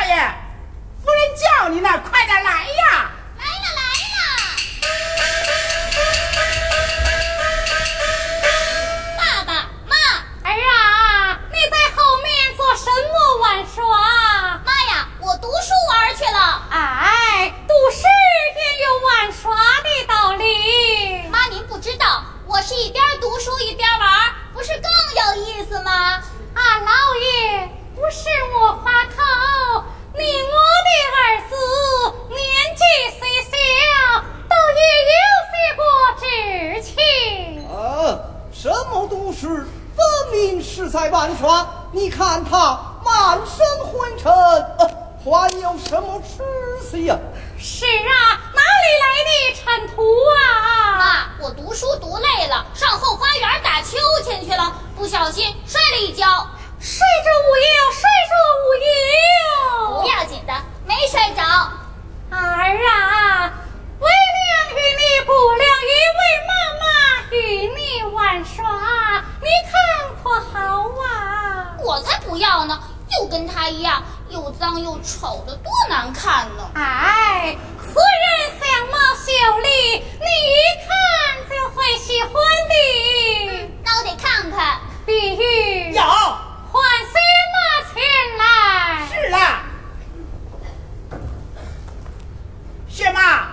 爷，夫人叫你呢，快点来呀！ 来了。爸爸妈， 儿啊，你在后面做什么玩耍？ 妈呀，我读书玩去了。 哎，读书也有玩耍的道理。 妈，您不知道，我是一边读书一边玩，不是更有意思吗？ 啊，老爷，不是我夸口，你我的儿子年纪虽小，倒也有些过知情。 什么都是分明是在玩耍。你看他满身灰尘，还有什么出息呀？ 是啊，哪里来的尘土啊？ 妈，我读书读累了，上后花园打秋千去了，不小心摔了一跤。 睡着无忧， 不要紧的，没摔着。 儿啊，为娘与你不了，因为妈妈与你玩耍，你看可好啊？ 我才不要呢，又跟他一样，又脏又丑的，多难看呢。 哎，此人相貌秀丽，你一看就会喜欢的。 那我得看看。 碧玉， 有， 唤薛妈前来。 是啦。薛妈，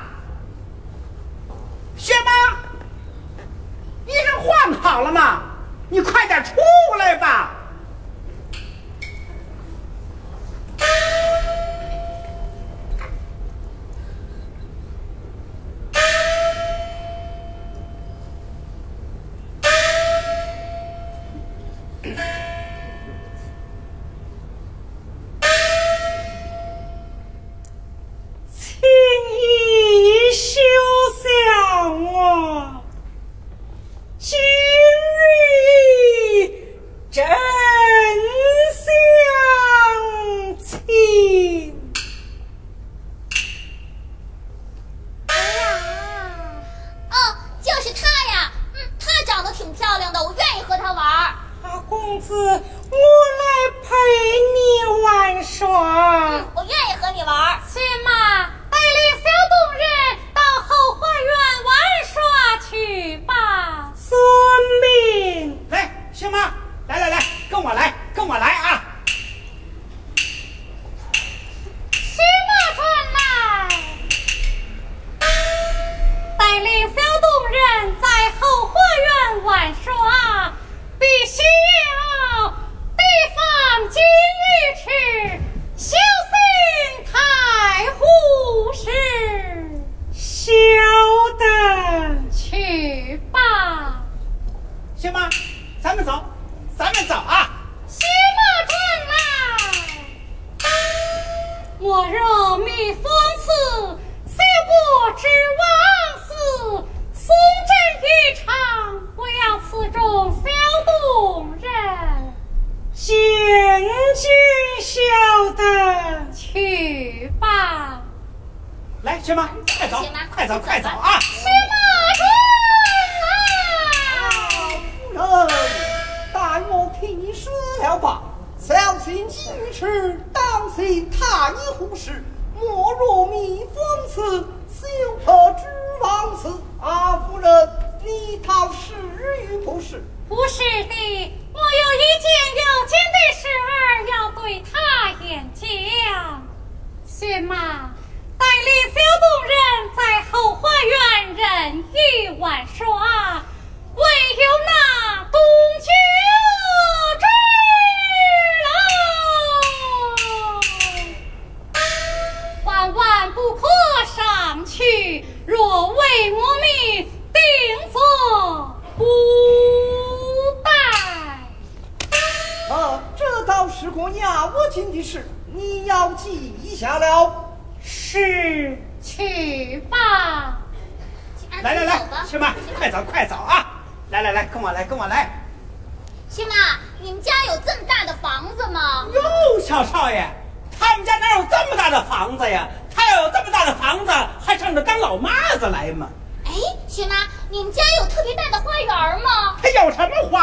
衣裳换好了吗？你快点出来吧。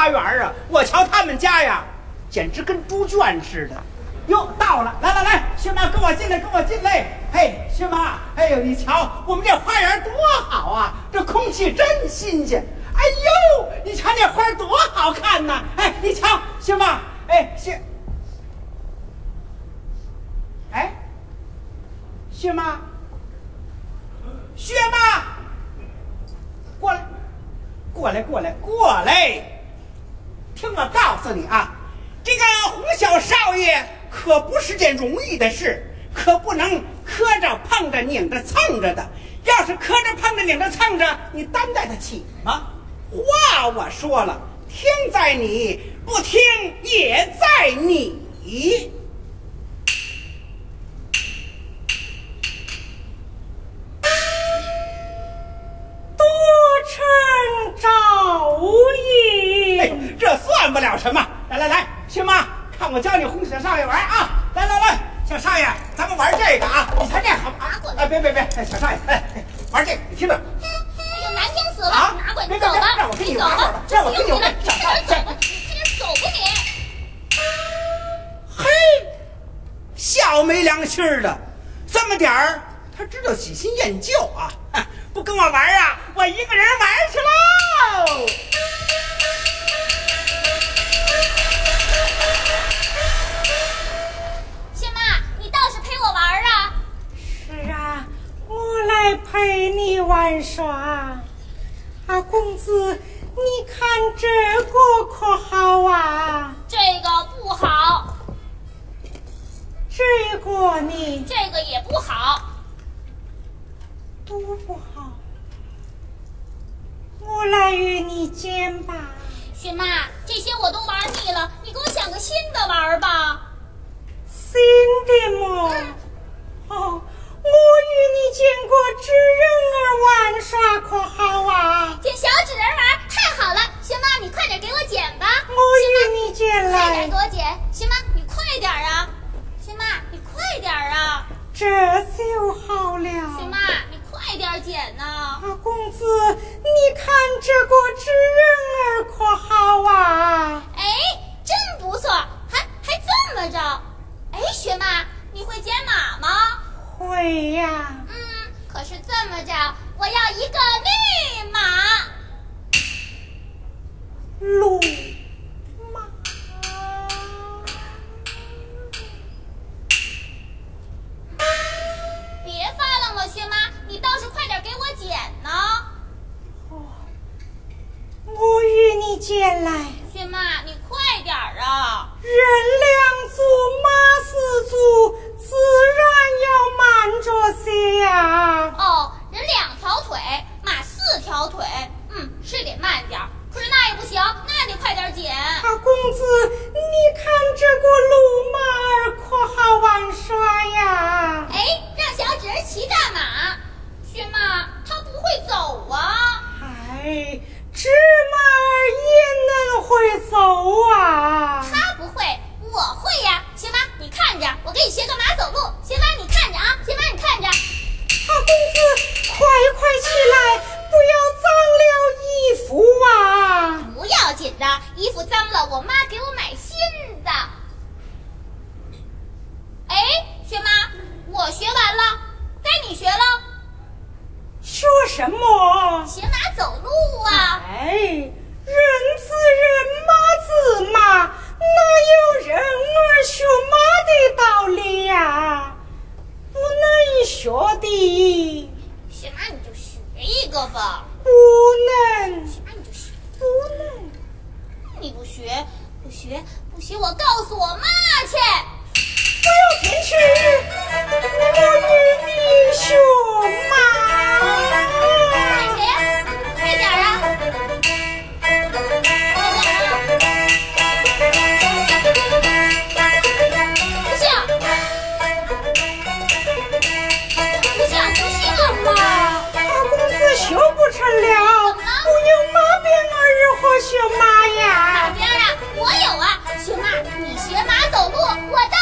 简直跟猪圈似的。哟，到了，来，薛薛妈，跟我进来，跟我进来。嘿，薛妈，哎呦，你瞧，我们这花园多好啊，这空气真新鲜。哎呦，你瞧那花多好看呐！哎，你瞧，薛妈，哎，薛妈，薛妈，过来，过来，过来，过来！听我告诉你啊，这个哄小少爷可不是件容易的事，可不能磕着碰着拧着蹭着的。要是磕着碰着拧着蹭着，你担待得起吗？话我说了，听在你，不听也在你。 多承照应。 哎，这算不了什么。来来来，薛妈，看我教你哄小少爷玩啊！来来来，小少爷，咱们玩这个啊！你瞧这好拿过来。 哎，别，小少爷，哎，玩这个，你听着。 哎呦，难听死了！ 啊， 拿过来， 别走吧， 让我跟你玩会儿吧， 让我跟你玩。 小少爷，走吧，你快点走吧你。 嘿，小没良心的，这么点儿，他知道喜新厌旧啊！不跟我玩啊，我一个人玩去喽！ 薛妈，你倒是陪我玩啊！ 是啊，我来陪你玩耍。啊，公子，你看这个可好啊？ 这个不好， 这个你这个也不好， 都不好。我来与你捡吧。 薛妈，这些我都玩腻了，你给我想个新的玩吧。 新的么？哦，我与你捡个纸人儿玩耍可好啊？ 捡小纸人玩太好了，薛妈，你快点给我捡吧。 我与你捡快来点给我捡，薛妈，你快点啊！薛妈，你快点啊！ 这就好了。 薛妈，你快点捡呐！ 啊，公子，你看这个纸人儿可好啊？ 哎，真不错，还这么着。哎，薛妈，你会捡马吗？ 会呀。 可是这么着，我要一个绿马。 路马。 别发愣了，薛妈，你倒是快点给我捡呢。 我与你捡来。 薛妈，你快点啊！ 人两足，马四足，自然要慢着些呀。 哦，人2条腿，马4条腿，是得慢点儿。可是那也不行，那得快点捡。 啊，公子，你看这个路马儿可好玩耍呀？ 哎，让小纸儿骑大马。薛妈，他不会走啊。 哎，纸马儿也能会走啊。 他不会，我会呀。薛妈，你看着，我给你学个马走路。薛妈，你看着啊。薛妈，你看着。 啊，公子，快起来，不要脏了衣服啊。 不要紧的，衣服脏了，我妈给我买新的。哎，薛妈，我学完了，该你学了。 说什么？ 学马走路啊！ 哎，人自人，马自马，哪有人儿学马的道理呀？不能学的。 薛妈，你就学一个吧。 不能。 薛妈，你就学。 不能。 你不学，我告诉我妈去。 不要进去，我与你学马。 看谁呀？快点啊！不像嘛！ 大公子学不成了，不有马鞭儿如何学马呀？ 马鞭啊，我有啊！薛妈，你学马走路，我当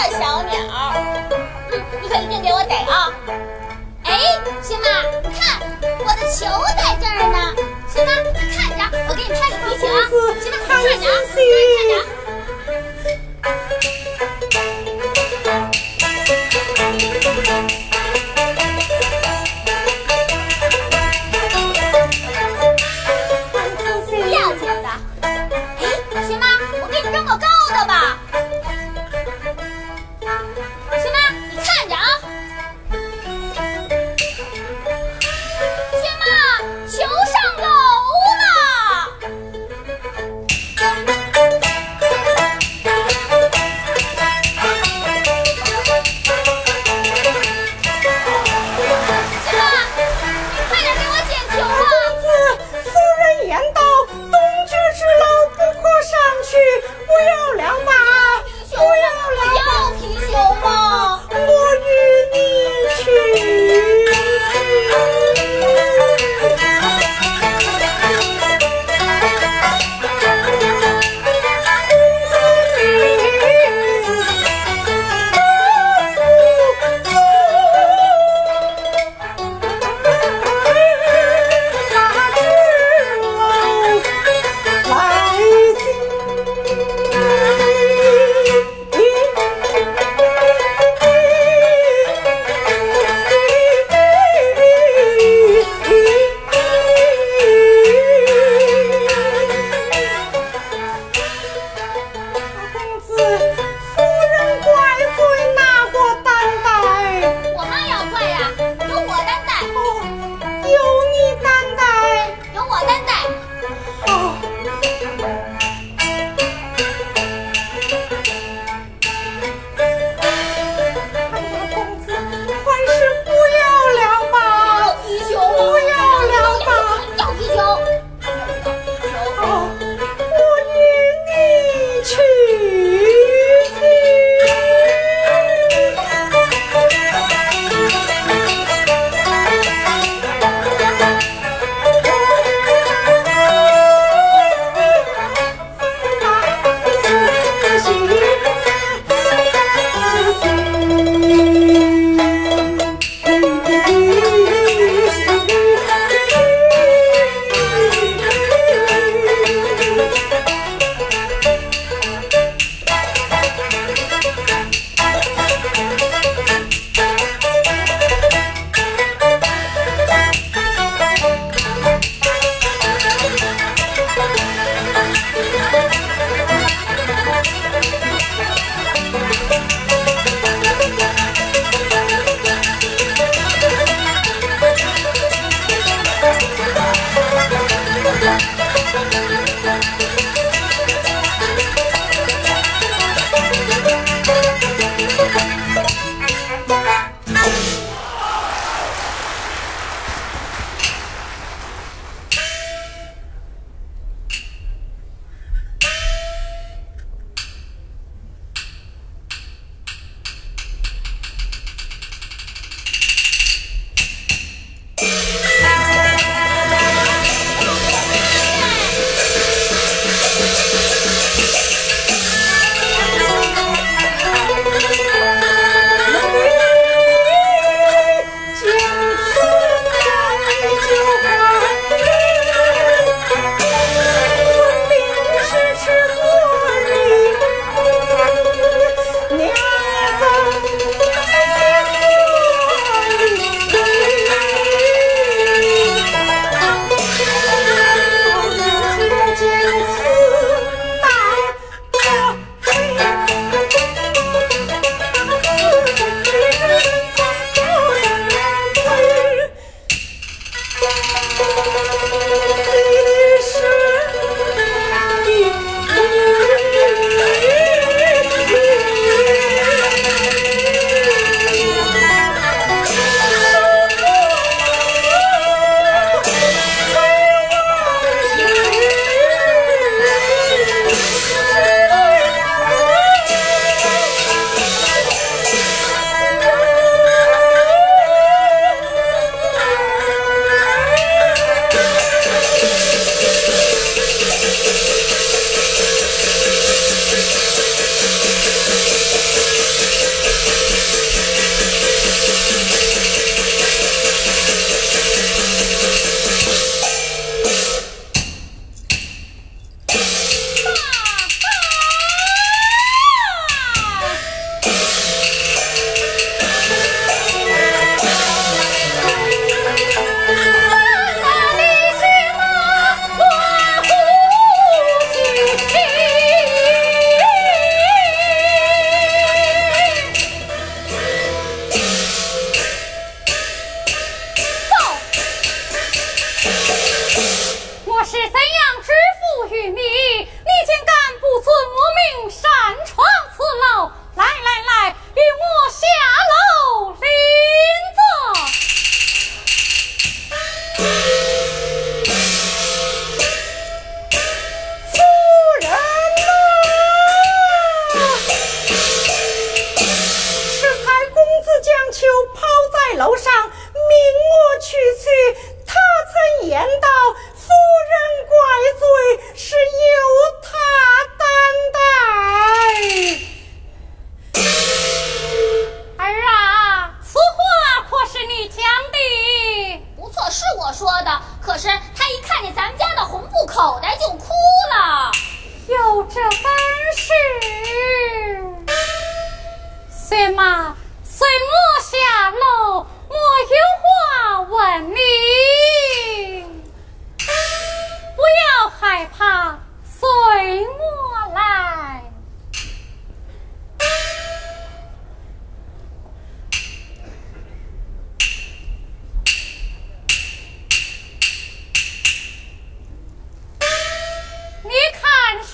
的小鸟。你可一定给我逮啊！哎，行吧，看我的球在这儿呢，行吧，你看着，我给你拍个提醒啊，行吧，看着啊，看着。不要紧的，哎，行吧，我给你扔个高的吧，行吧，你看着啊，行吧。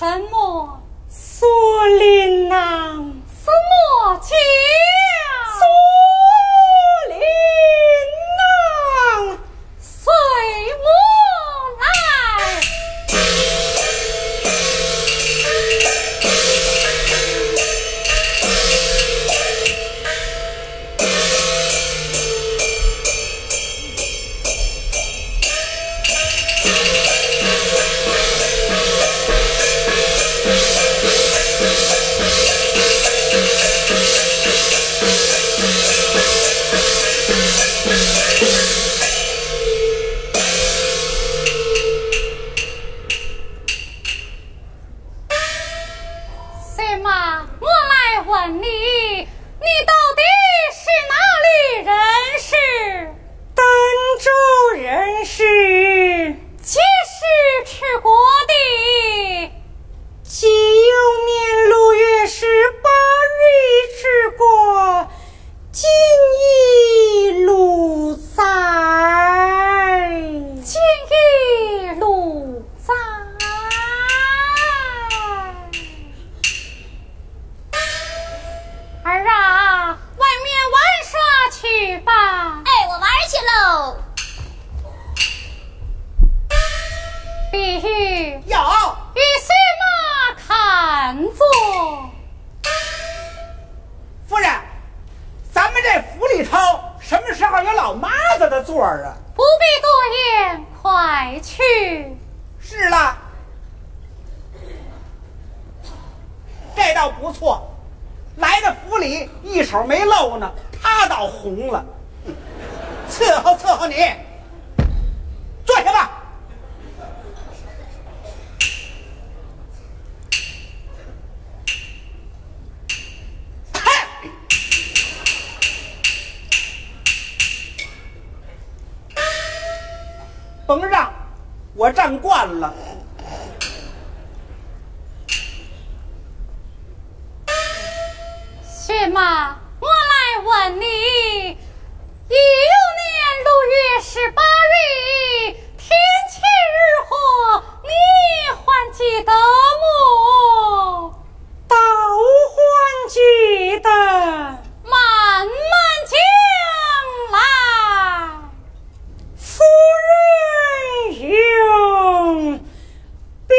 什么？苏林郎，什么叫苏林郎？随我来。 甭让，我站惯了。 薛妈，我来问你，已有年6月18日，天气如何？你还记得么？倒还记得，慢慢讲来。夫人用笔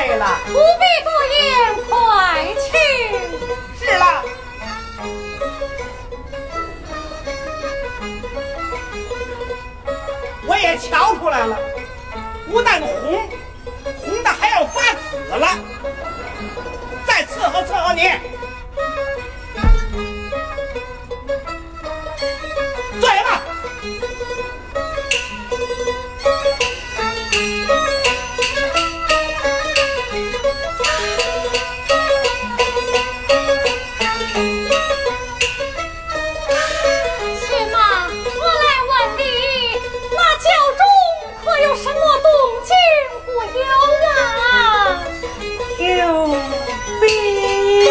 位了。 不必多言，快去。 是了。我也瞧出来了，不但红的还要发紫了。再伺候你。坐下吧。 薛妈，我来问你，那教中可有什么动静不有啊？ 有病。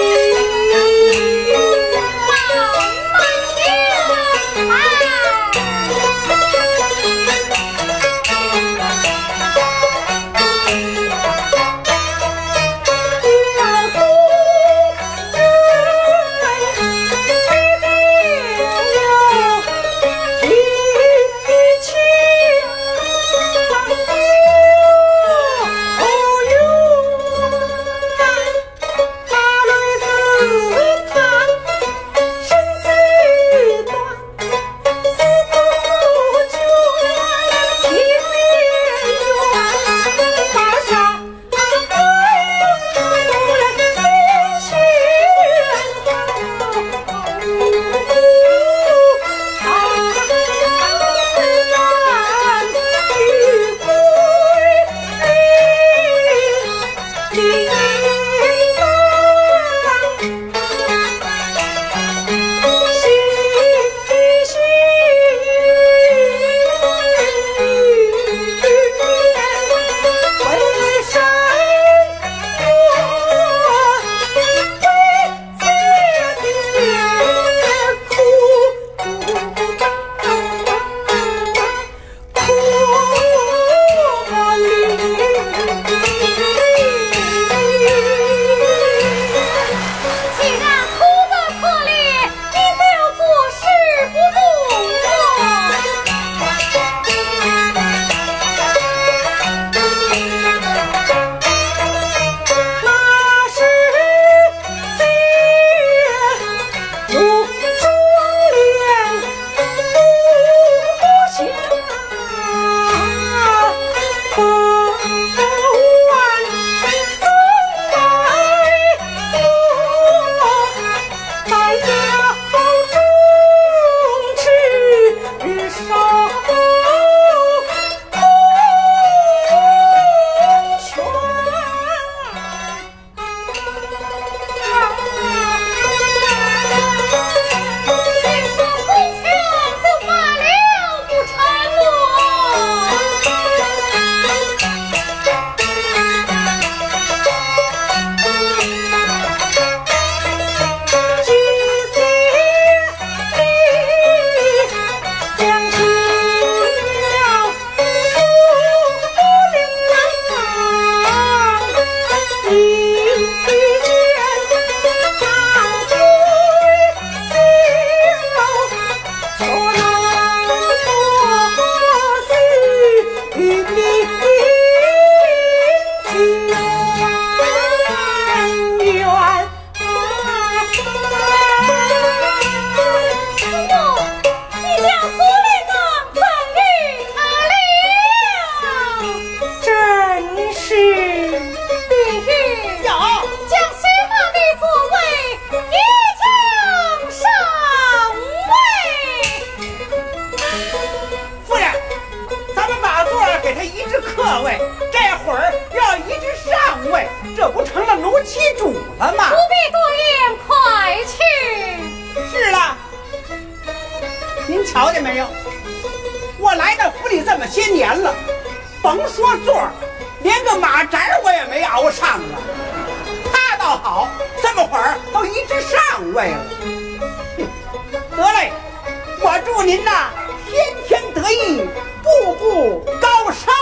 瞧见没有？我来到府里这么些年了，甭说座儿，连个马扎我也没熬上啊。他倒好，这么会儿都一直上位了。得嘞，我祝您呐天天得意，步步高升。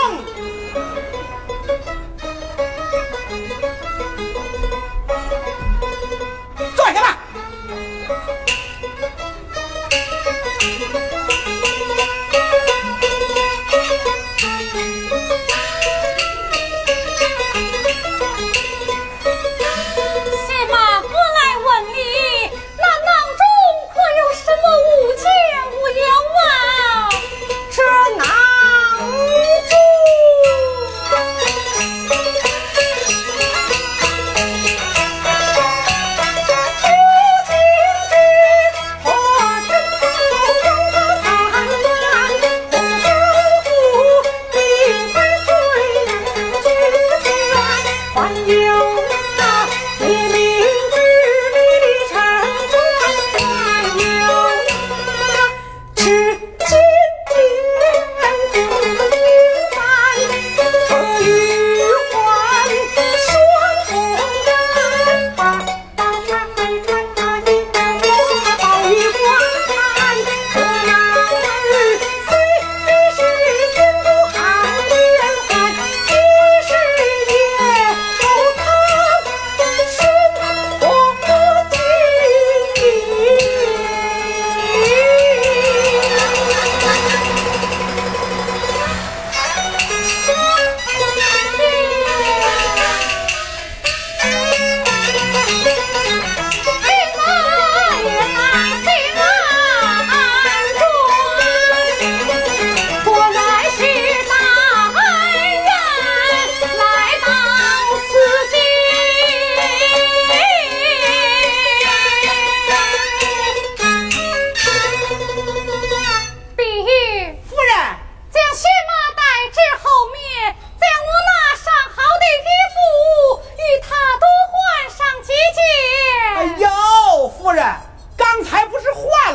坐下吧。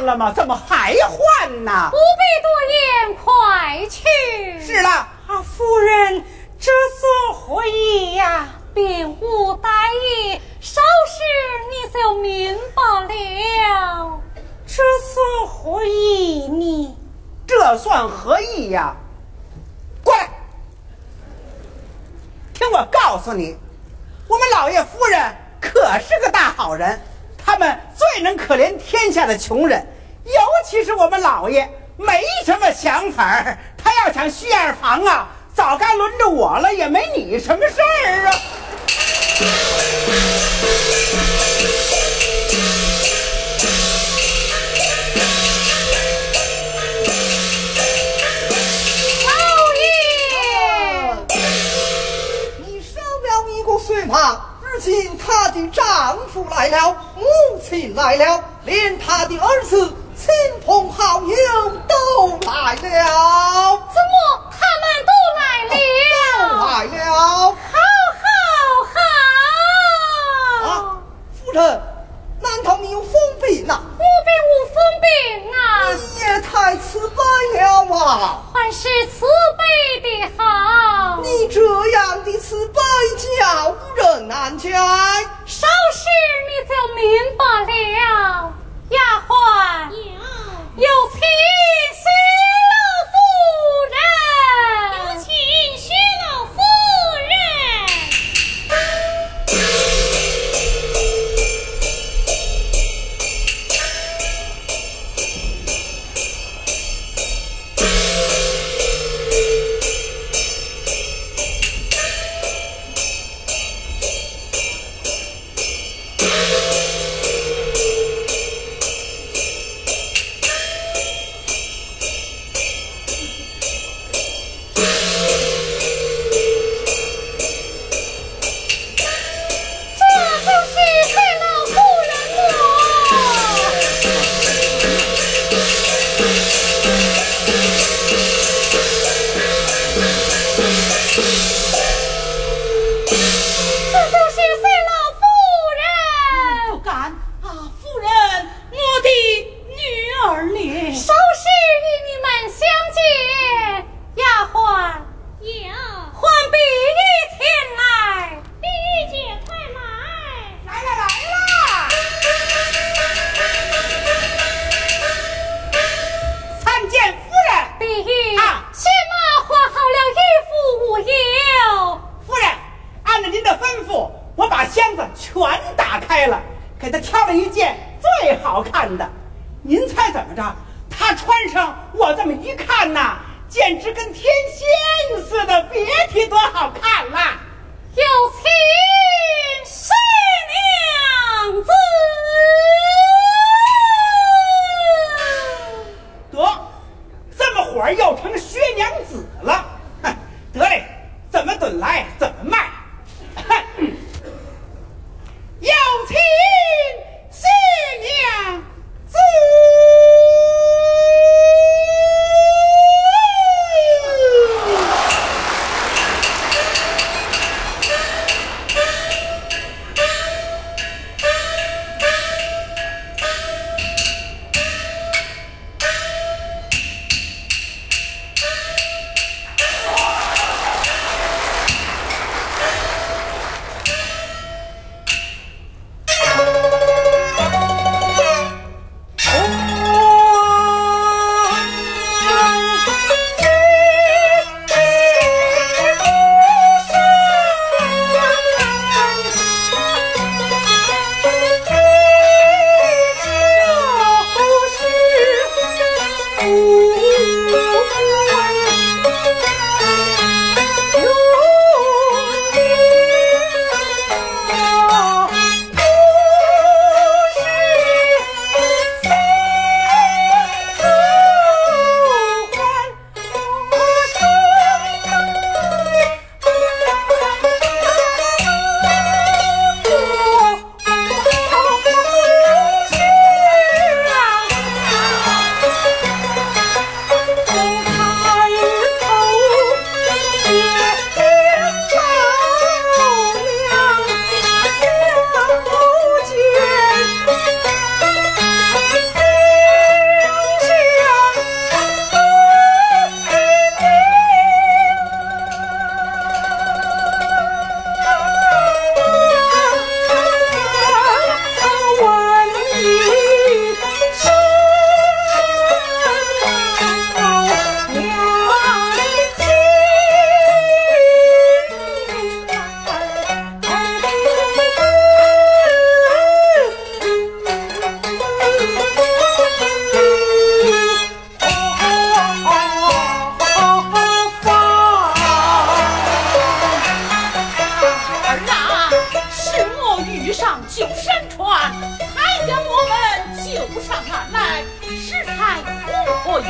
换了吗？怎么还换呢？ 不必多言，快去。 是了， 夫人，这所会议呀，并无大意，稍时你就明白了。这所会议你， 这算何意呀？过来，听我告诉你，我们老爷夫人可是个大好人，他们最能可怜天下的穷人，尤其是我们老爷没什么想法，他要想续二房啊，早该轮着我了，也没你什么事儿啊。 随旁，如今她的丈夫来了，母亲来了，连她的儿子、亲朋好友都来了。 怎么他们都来了？ 都来了。 好好好！ 啊，夫人，难道你有疯病呐？ 我并无疯病啊！ 你也太慈悲了啊！ 还是慈悲的好。 你这样的慈悲叫人难解。 稍时你就明白了。丫鬟，有请薛老夫人。 有请薛老夫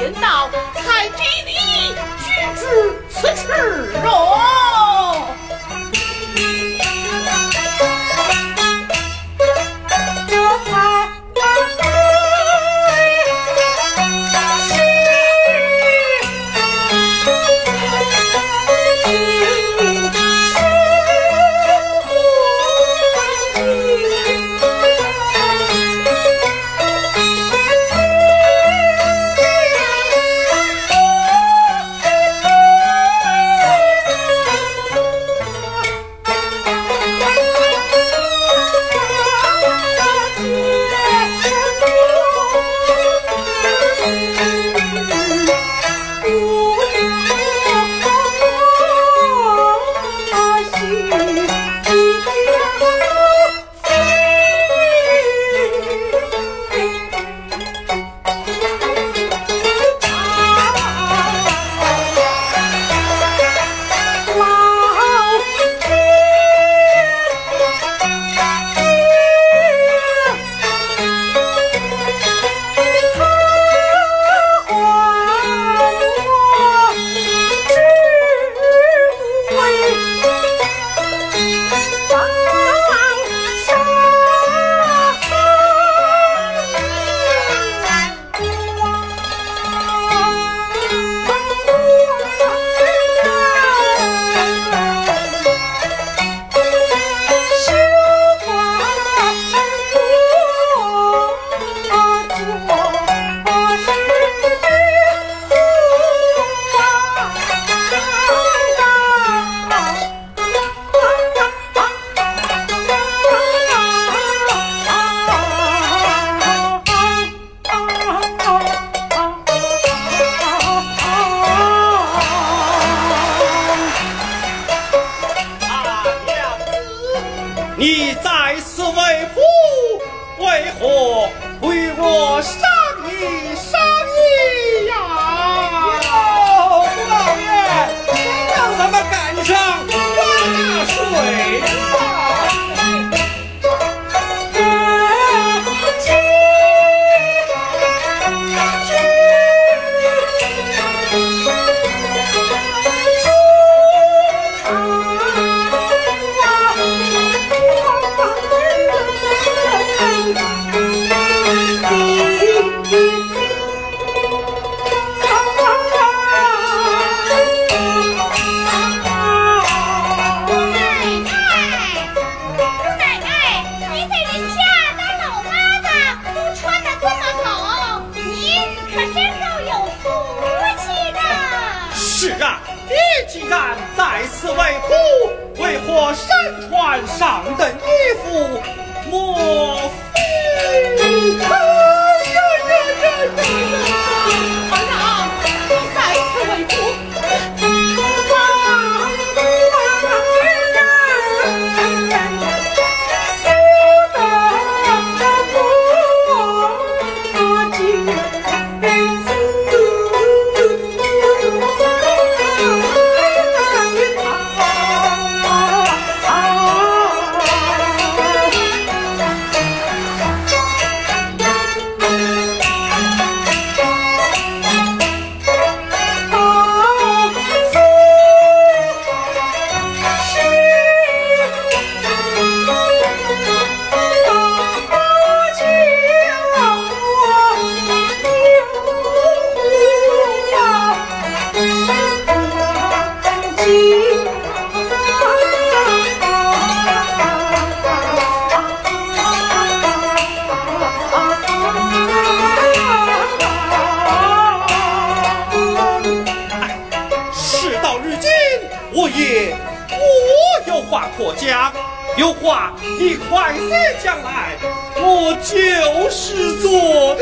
天道，才给你举止此事哦。 这才你在此为仆，为何为我商议商议呀？ 老爷，让咱们赶上花水了。 在此为仆，为何身穿上等衣服？莫非？ 团长，你在此为仆。 我有话可讲，有话你快些讲来，我就是做。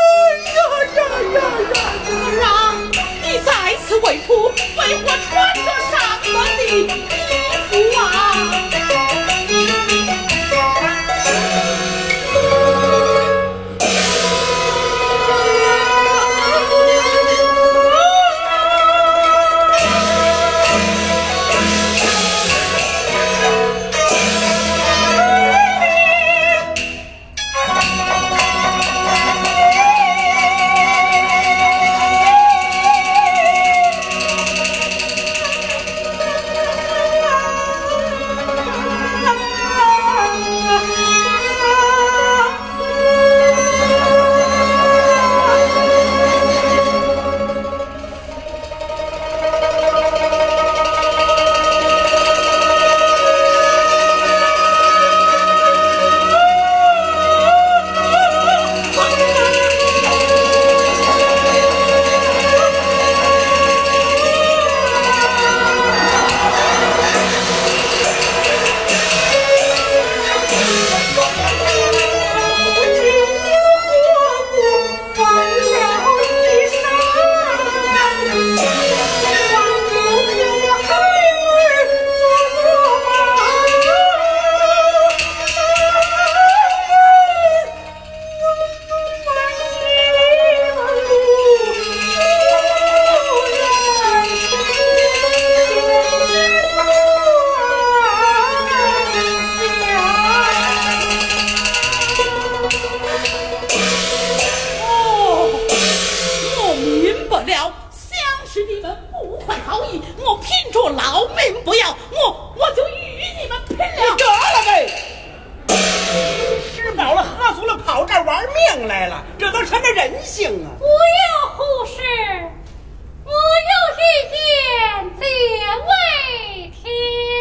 团长，你在此为仆，为何穿着上等的衣服啊？ 到了喝足了跑这儿玩命来了，这都什么人性啊！ 不要忽视，我有一言列位听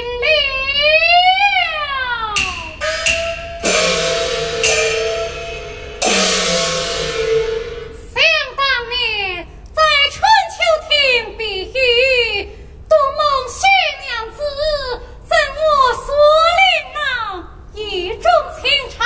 了。想当年在春秋亭比喻，独梦薛娘子赠我所领那一种清茶。